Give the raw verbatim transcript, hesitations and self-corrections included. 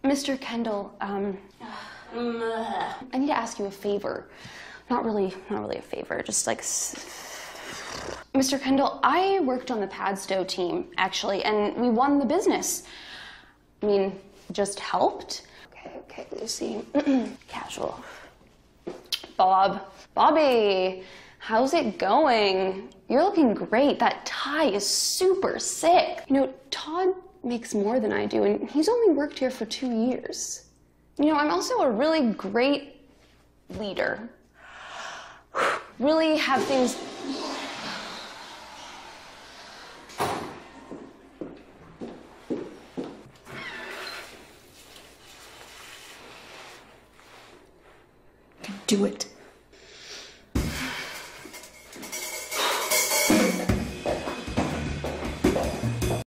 Mister Kendall, um, I need to ask you a favor. Not really, not really a favor, just like... Mister Kendall, I worked on the Padstow team, actually, and we won the business. I mean, just helped. Okay, okay, Lucy. Casual. Bob. Bobby, how's it going? You're looking great. That tie is super sick. You know, Todd makes more than I do, and he's only worked here for two years. You know, I'm also a really great leader. Really have things... Do it.